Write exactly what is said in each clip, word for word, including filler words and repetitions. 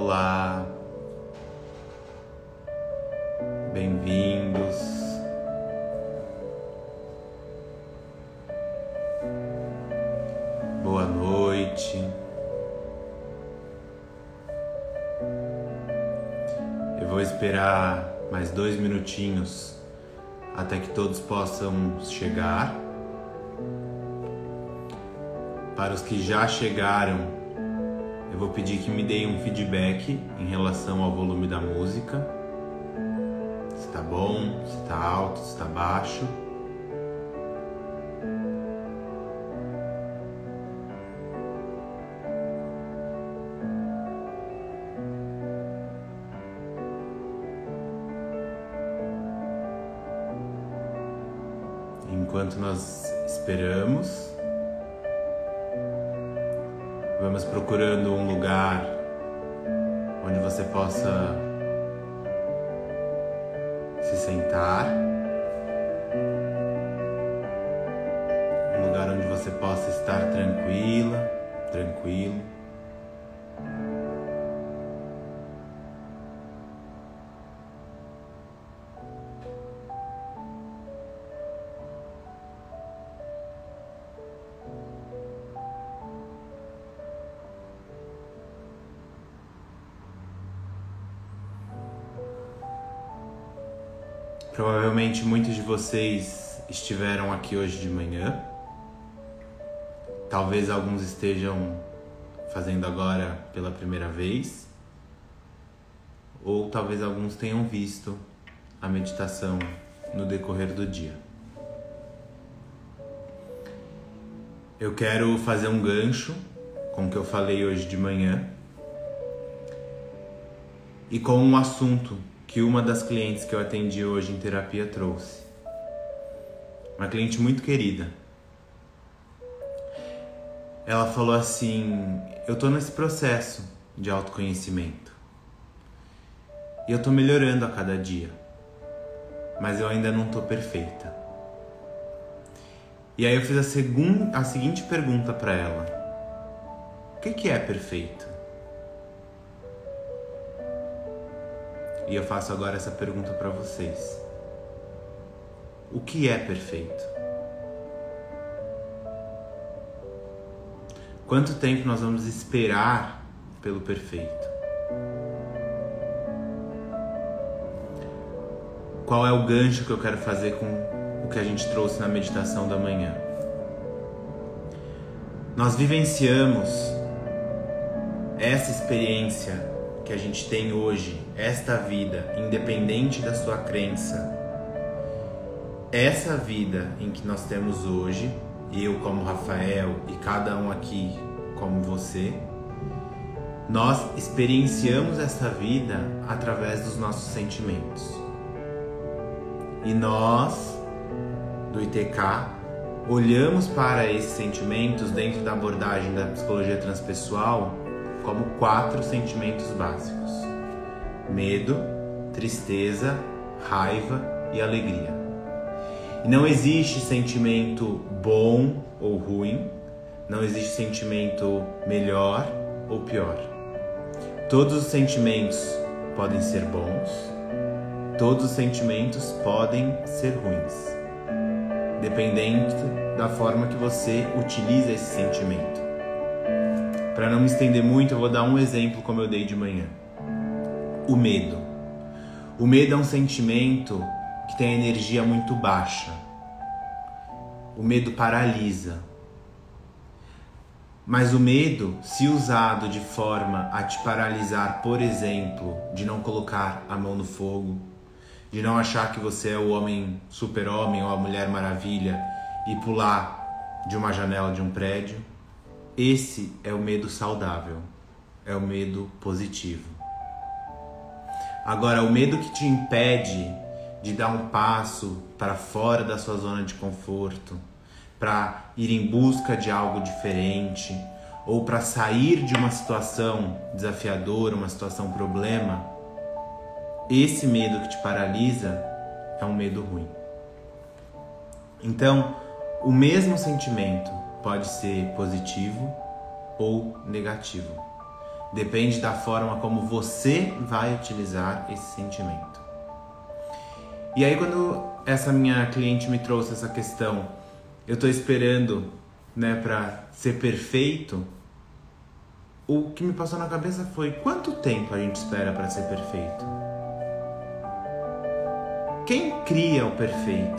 Olá, bem-vindos. Boa noite. Eu vou esperar mais dois minutinhos até que todos possam chegar. Para os que já chegaram, eu vou pedir que me deem um feedback em relação ao volume da música. Se tá bom, se tá alto, se tá baixo. Enquanto nós esperamos, vamos procurando um lugar onde você possa se sentar, um lugar onde você possa estar tranquila, tranquilo. Provavelmente muitos de vocês estiveram aqui hoje de manhã. Talvez alguns estejam fazendo agora pela primeira vez. Ou talvez alguns tenham visto a meditação no decorrer do dia. Eu quero fazer um gancho com o que eu falei hoje de manhã e com um assunto que uma das clientes que eu atendi hoje em terapia trouxe. Uma cliente muito querida. Ela falou assim: eu tô nesse processo de autoconhecimento e eu tô melhorando a cada dia, mas eu ainda não tô perfeita. E aí eu fiz a, segun, a seguinte pergunta para ela: o que que é perfeito? E eu faço agora essa pergunta para vocês. O que é perfeito? Quanto tempo nós vamos esperar pelo perfeito? Qual é o gancho que eu quero fazer com o que a gente trouxe na meditação da manhã? Nós vivenciamos essa experiência que a gente tem hoje, esta vida, independente da sua crença, essa vida em que nós temos hoje, eu como Rafael e cada um aqui como você, nós experienciamos essa vida através dos nossos sentimentos. E nós, do I T K, olhamos para esses sentimentos dentro da abordagem da psicologia transpessoal como quatro sentimentos básicos: medo, tristeza, raiva e alegria. E não existe sentimento bom ou ruim, não existe sentimento melhor ou pior. Todos os sentimentos podem ser bons, todos os sentimentos podem ser ruins, dependendo da forma que você utiliza esse sentimento. Para não me estender muito, eu vou dar um exemplo como eu dei de manhã. O medo. O medo é um sentimento que tem a energia muito baixa. O medo paralisa. Mas o medo, se usado de forma a te paralisar, por exemplo, de não colocar a mão no fogo, de não achar que você é o homem super-homem ou a mulher maravilha e pular de uma janela de um prédio, esse é o medo saudável, é o medo positivo. Agora, o medo que te impede de dar um passo para fora da sua zona de conforto, para ir em busca de algo diferente, ou para sair de uma situação desafiadora, uma situação problema, esse medo que te paralisa é um medo ruim. Então, o mesmo sentimento pode ser positivo ou negativo, Depende da forma como você vai utilizar esse sentimento. E aí quando essa minha cliente me trouxe essa questão, eu tô esperando, né, pra ser perfeito, o que me passou na cabeça foi: quanto tempo a gente espera para ser perfeito? Quem cria o perfeito?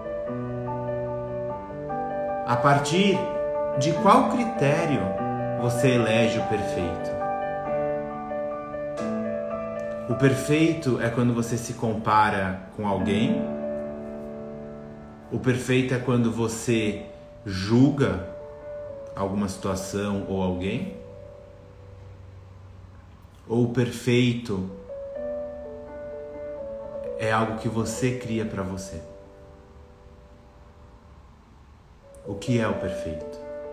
A partir de qual critério você elege o perfeito? O perfeito é quando você se compara com alguém? O perfeito é quando você julga alguma situação ou alguém? Ou o perfeito é algo que você cria para você? O que é o perfeito?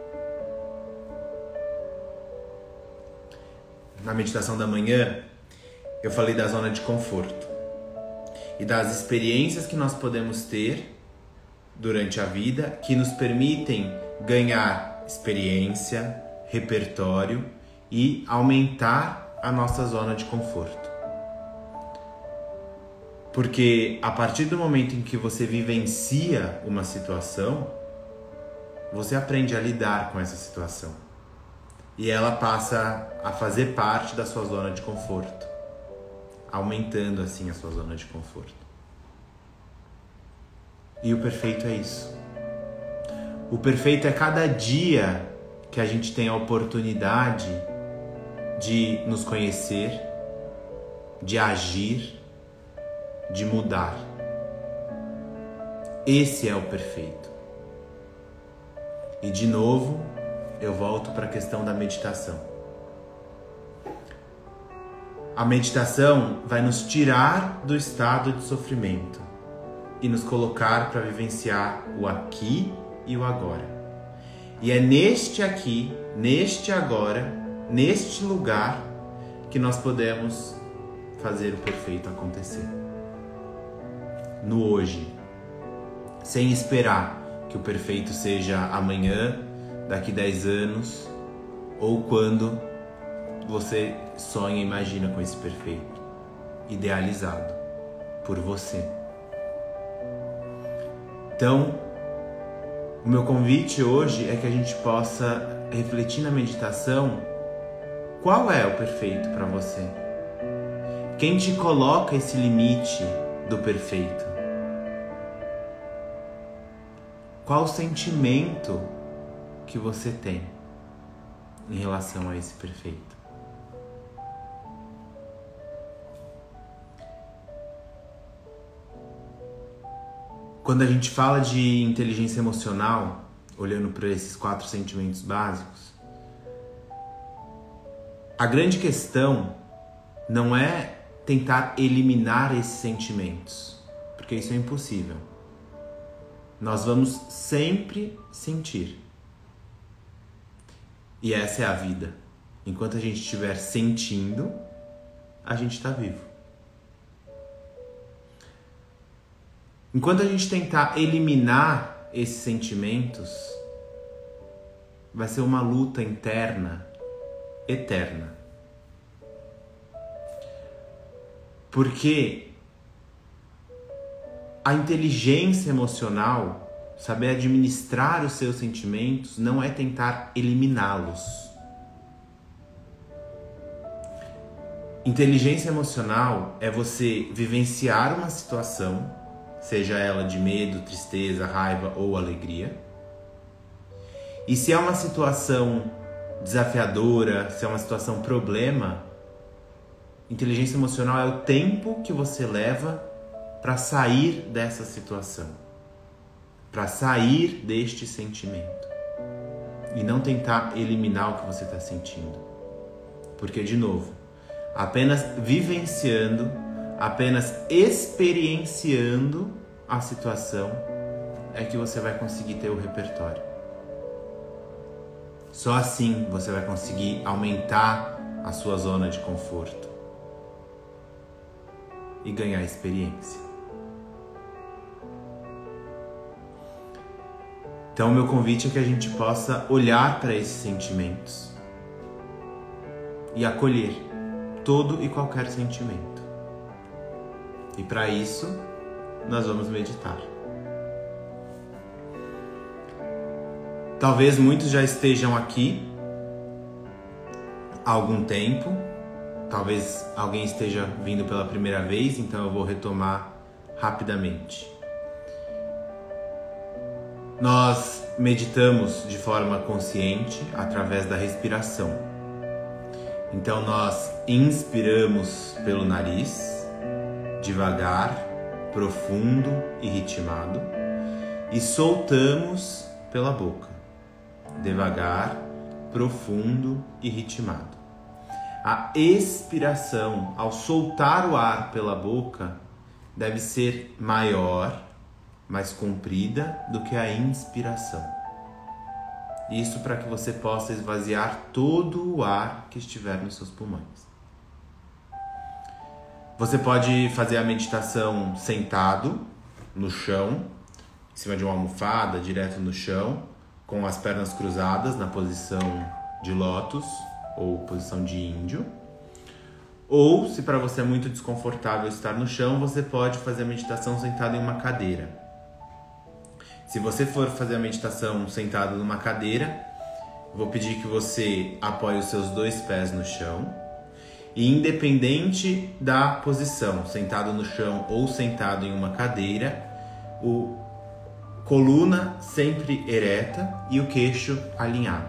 Na meditação da manhã, eu falei da zona de conforto e das experiências que nós podemos ter durante a vida que nos permitem ganhar experiência, repertório e aumentar a nossa zona de conforto. Porque a partir do momento em que você vivencia uma situação, você aprende a lidar com essa situação e ela passa a fazer parte da sua zona de conforto, aumentando assim a sua zona de conforto. E o perfeito é isso. O perfeito é cada dia que a gente tem a oportunidade de nos conhecer, de agir, de mudar. Esse é o perfeito. E de novo, eu volto para a questão da meditação. A meditação vai nos tirar do estado de sofrimento e nos colocar para vivenciar o aqui e o agora. E é neste aqui, neste agora, neste lugar que nós podemos fazer o perfeito acontecer. No hoje, sem esperar que o perfeito seja amanhã, daqui dez anos, ou quando você sonha e imagina com esse perfeito, idealizado por você. Então, o meu convite hoje é que a gente possa refletir na meditação qual é o perfeito para você. Quem te coloca esse limite do perfeito? Qual o sentimento que você tem em relação a esse perfeito? Quando a gente fala de inteligência emocional, olhando para esses quatro sentimentos básicos, a grande questão não é tentar eliminar esses sentimentos, porque isso é impossível. Nós vamos sempre sentir. E essa é a vida. Enquanto a gente estiver sentindo, a gente está vivo. Enquanto a gente tentar eliminar esses sentimentos, vai ser uma luta interna eterna. Porque a inteligência emocional, saber administrar os seus sentimentos, não é tentar eliminá-los. Inteligência emocional é você vivenciar uma situação, seja ela de medo, tristeza, raiva ou alegria. E se é uma situação desafiadora, se é uma situação problema, inteligência emocional é o tempo que você leva para sair dessa situação, para sair deste sentimento e não tentar eliminar o que você está sentindo. Porque, de novo, apenas vivenciando, apenas experienciando a situação é que você vai conseguir ter o repertório. Só assim você vai conseguir aumentar a sua zona de conforto e ganhar experiência. Então, o meu convite é que a gente possa olhar para esses sentimentos e acolher todo e qualquer sentimento. E para isso, nós vamos meditar. Talvez muitos já estejam aqui há algum tempo, talvez alguém esteja vindo pela primeira vez, então eu vou retomar rapidamente. Nós meditamos de forma consciente através da respiração. Então nós inspiramos pelo nariz, devagar, profundo e ritmado, e soltamos pela boca, devagar, profundo e ritmado. A expiração, ao soltar o ar pela boca, deve ser maior, mais comprida do que a inspiração. Isso para que você possa esvaziar todo o ar que estiver nos seus pulmões. Você pode fazer a meditação sentado, no chão, em cima de uma almofada, direto no chão, com as pernas cruzadas na posição de lótus ou posição de índio. Ou, se para você é muito desconfortável estar no chão, você pode fazer a meditação sentado em uma cadeira. Se você for fazer a meditação sentado numa cadeira, vou pedir que você apoie os seus dois pés no chão e, independente da posição, sentado no chão ou sentado em uma cadeira, o coluna sempre ereta e o queixo alinhado.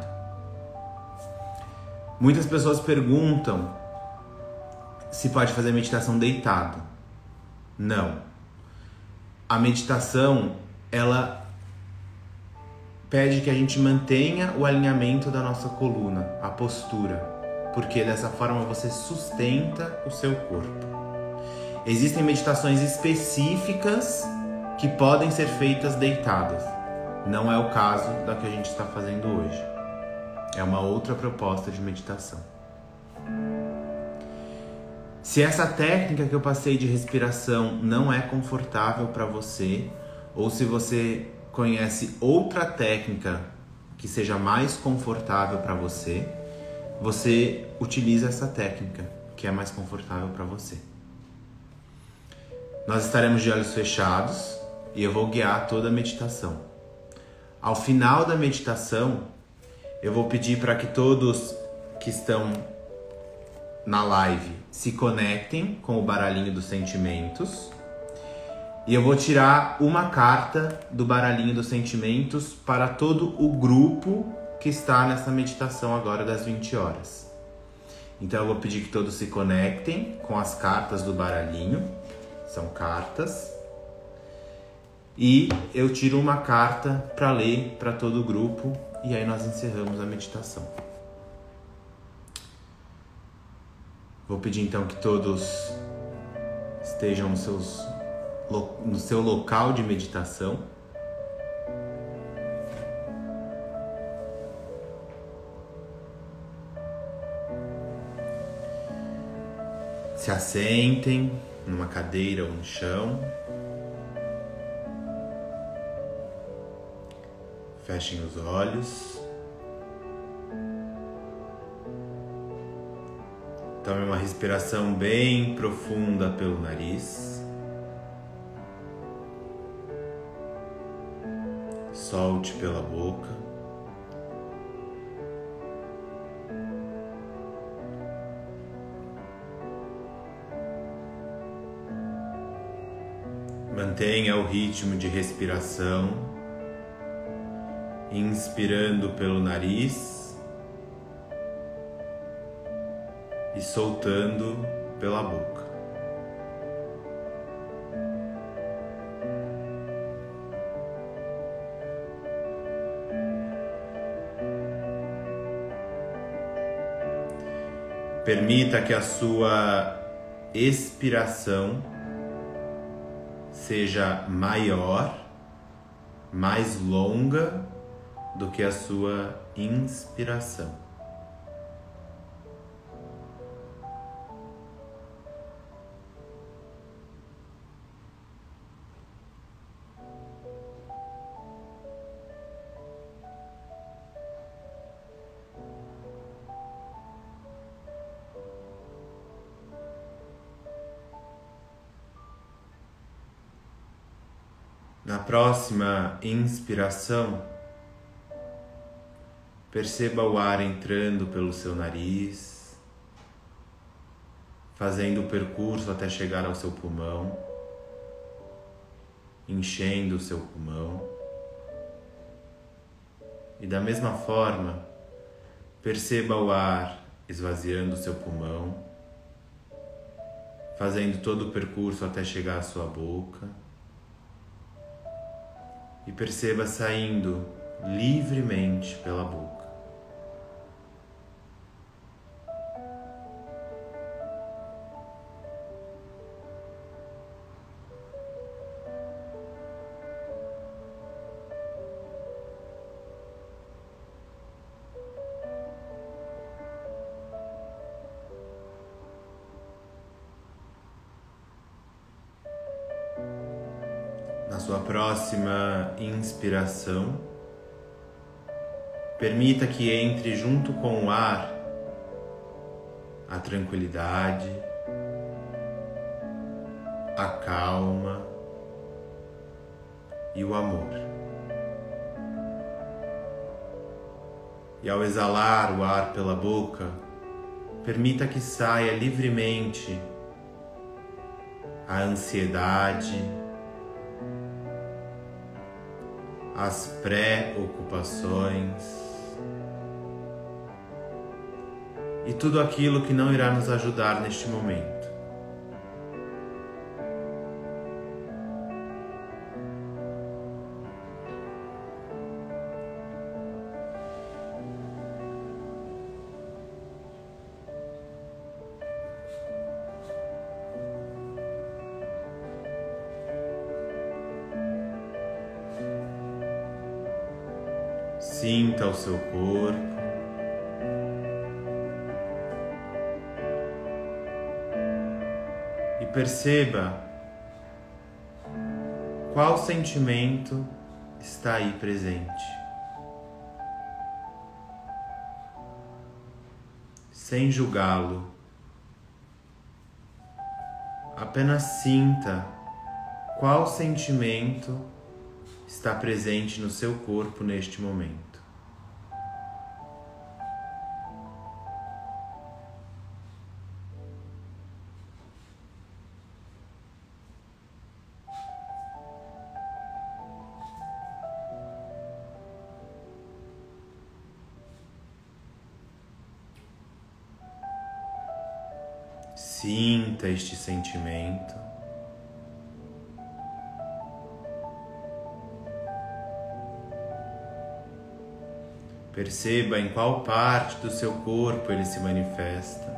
Muitas pessoas perguntam se pode fazer meditação deitado. Não. A meditação, ela pede que a gente mantenha o alinhamento da nossa coluna, a postura, porque dessa forma você sustenta o seu corpo. Existem meditações específicas que podem ser feitas deitadas. Não é o caso da que a gente está fazendo hoje. É uma outra proposta de meditação. Se essa técnica que eu passei de respiração não é confortável para você, ou se você conhece outra técnica que seja mais confortável para você, você utiliza essa técnica que é mais confortável para você. Nós estaremos de olhos fechados e eu vou guiar toda a meditação. Ao final da meditação, eu vou pedir para que todos que estão na live se conectem com o baralhinho dos sentimentos. E eu vou tirar uma carta do baralhinho dos sentimentos para todo o grupo que está nessa meditação agora das vinte horas. Então eu vou pedir que todos se conectem com as cartas do baralhinho. São cartas. E eu tiro uma carta para ler para todo o grupo e aí nós encerramos a meditação. Vou pedir então que todos estejam nos seus no seu local de meditação. Se assentem numa cadeira ou no chão. Fechem os olhos. Tome uma respiração bem profunda pelo nariz. Solte pela boca. Mantenha o ritmo de respiração, inspirando pelo nariz e soltando pela boca. Permita que a sua expiração seja maior, mais longa do que a sua inspiração. Na próxima inspiração, perceba o ar entrando pelo seu nariz, fazendo o percurso até chegar ao seu pulmão, enchendo o seu pulmão. E da mesma forma, perceba o ar esvaziando o seu pulmão, fazendo todo o percurso até chegar à sua boca. E perceba saindo livremente pela boca. Na sua próxima inspiração, permita que entre junto com o ar a tranquilidade, a calma e o amor. E ao exalar o ar pela boca, permita que saia livremente a ansiedade, as preocupações e tudo aquilo que não irá nos ajudar neste momento. Sinta o seu corpo. E perceba qual sentimento está aí presente. Sem julgá-lo. Apenas sinta qual sentimento está presente no seu corpo neste momento. Sinta este sentimento. Perceba em qual parte do seu corpo ele se manifesta.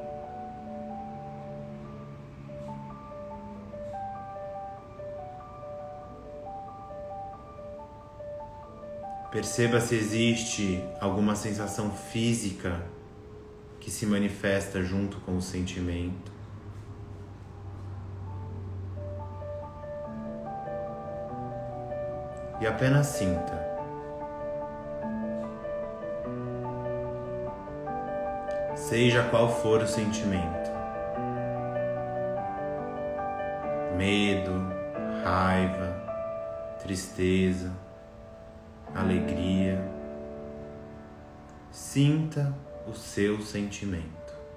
Perceba se existe alguma sensação física que se manifesta junto com o sentimento. E apenas sinta. Seja qual for o sentimento. Medo, raiva, tristeza, alegria. Sinta o seu sentimento.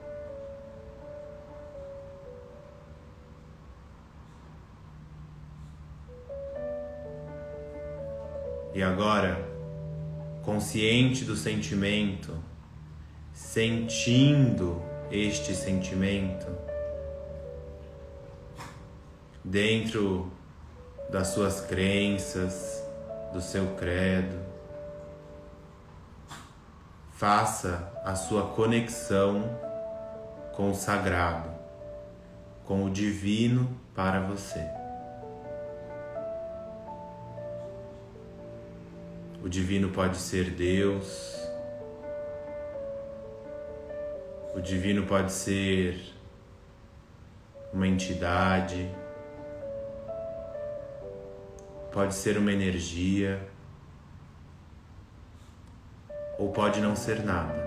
E agora, consciente do sentimento, sentindo este sentimento, dentro das suas crenças, do seu credo, faça a sua conexão com o sagrado, com o divino para você. O divino pode ser Deus, o divino pode ser uma entidade, pode ser uma energia, ou pode não ser nada.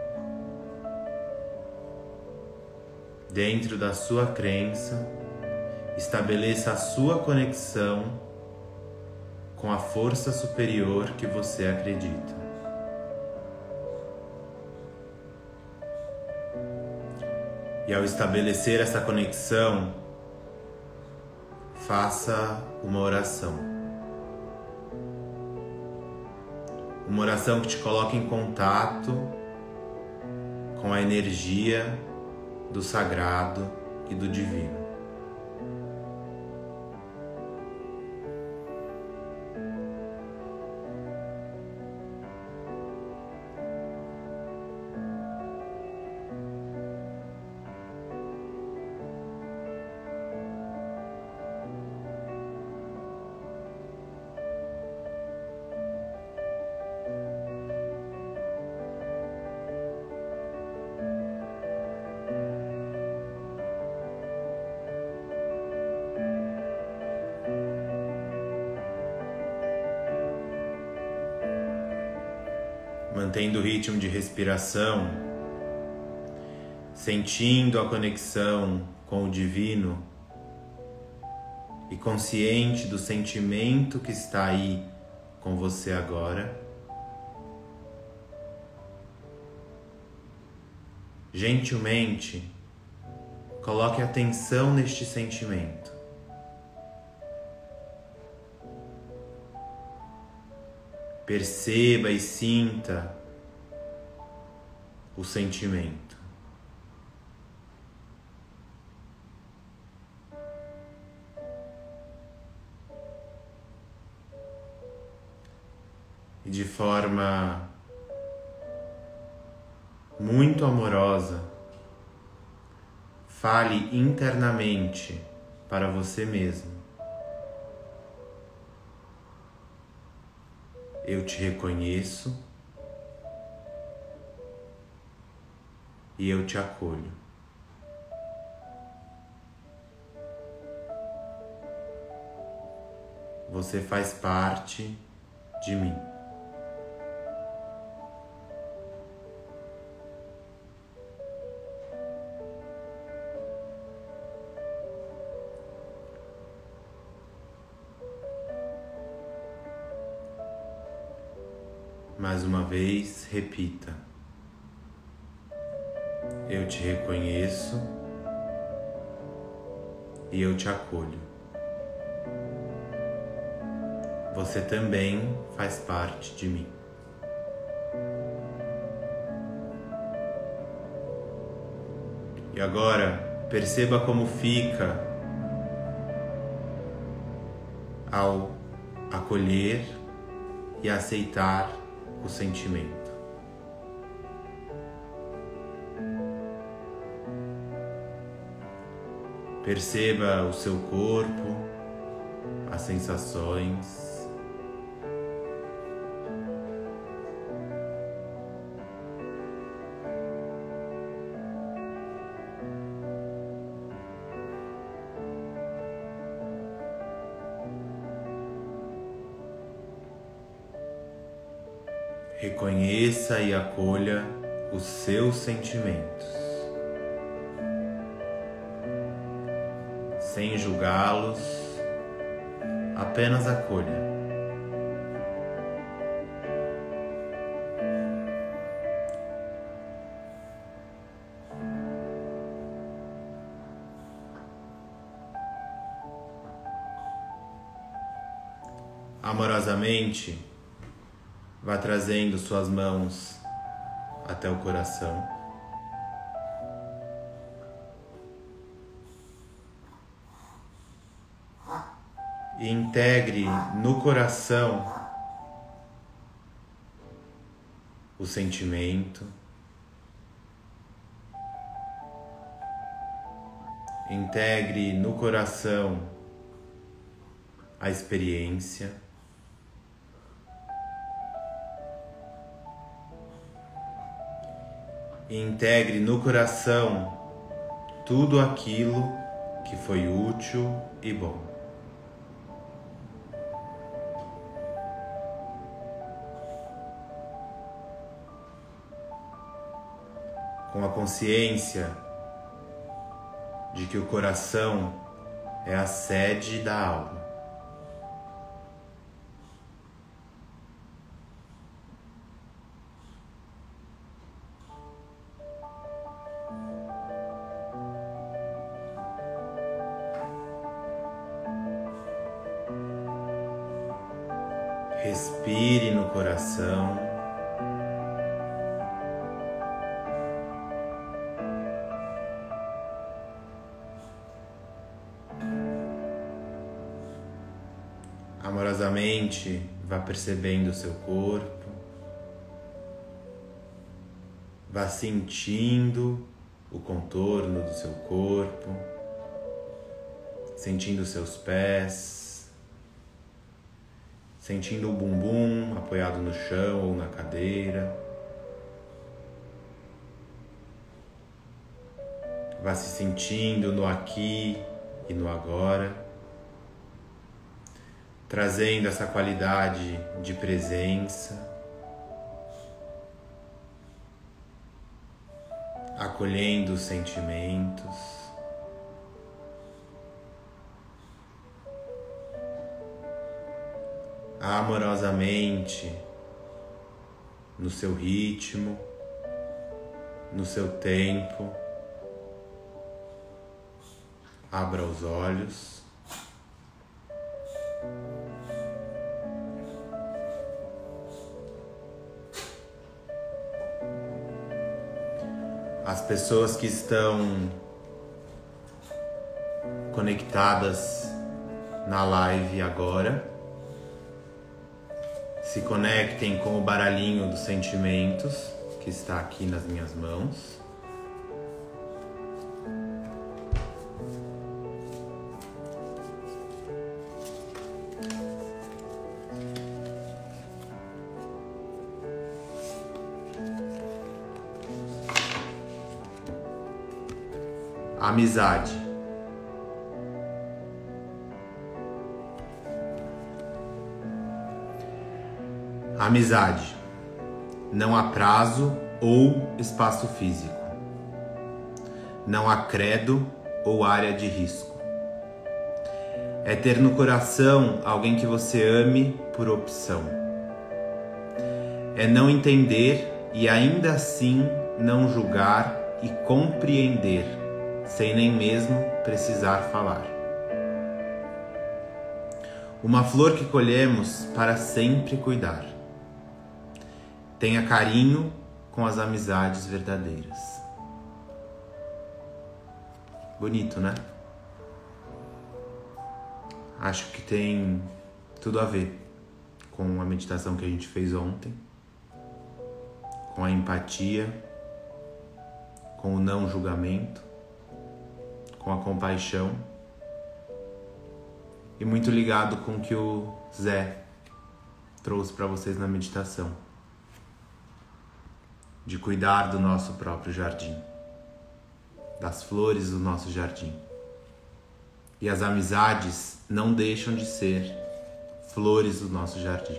Dentro da sua crença, estabeleça a sua conexão com a força superior que você acredita. E ao estabelecer essa conexão, faça uma oração. Uma oração que te coloque em contato com a energia do sagrado e do divino. Mantendo o ritmo de respiração, sentindo a conexão com o divino e consciente do sentimento que está aí com você agora, gentilmente coloque atenção neste sentimento. Perceba e sinta o sentimento. E de forma muito amorosa, fale internamente para você mesmo. Eu te reconheço e eu te acolho. Você faz parte de mim. Mais uma vez, repita. Eu te reconheço e eu te acolho. Você também faz parte de mim. E agora, perceba como fica ao acolher e aceitar o sentimento. Perceba o seu corpo, as sensações. Reconheça e acolha os seus sentimentos, sem julgá-los, apenas acolha. Amorosamente, vá trazendo suas mãos até o coração. E integre no coração o sentimento. Integre no coração a experiência. E integre no coração tudo aquilo que foi útil e bom. Com a consciência de que o coração é a sede da alma. Respire no coração. Amorosamente, vá percebendo o seu corpo. Vá sentindo o contorno do seu corpo, sentindo os seus pés, sentindo o bumbum apoiado no chão ou na cadeira. Vá se sentindo no aqui e no agora, trazendo essa qualidade de presença, acolhendo os sentimentos, amorosamente, no seu ritmo, no seu tempo. Abra os olhos. As pessoas que estão conectadas na live agora, se conectem com o baralhinho dos sentimentos que está aqui nas minhas mãos. Amizade. Amizade. Não há prazo ou espaço físico. Não há credo ou área de risco. É ter no coração alguém que você ame por opção. É não entender e ainda assim não julgar e compreender, sem nem mesmo precisar falar. Uma flor que colhemos para sempre cuidar. Tenha carinho com as amizades verdadeiras. Bonito, né? Acho que tem tudo a ver com a meditação que a gente fez ontem, com a empatia, com o não julgamento, com a compaixão, e muito ligado com o que o Zé trouxe para vocês na meditação, de cuidar do nosso próprio jardim, das flores do nosso jardim. E as amizades não deixam de ser flores do nosso jardim.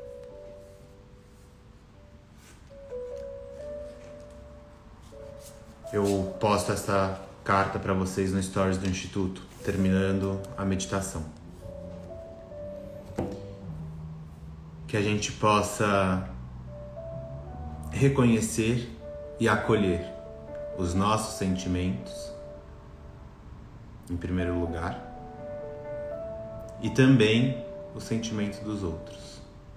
Eu posto essa carta para vocês no Stories do Instituto, terminando a meditação. Que a gente possa reconhecer e acolher os nossos sentimentos, em primeiro lugar, e também o sentimento dos outros.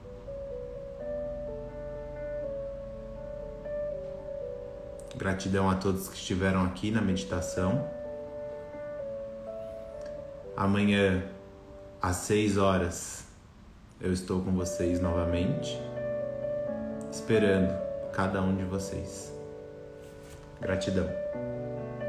Gratidão a todos que estiveram aqui na meditação. Amanhã, às seis horas, eu estou com vocês novamente, esperando cada um de vocês. Gratidão.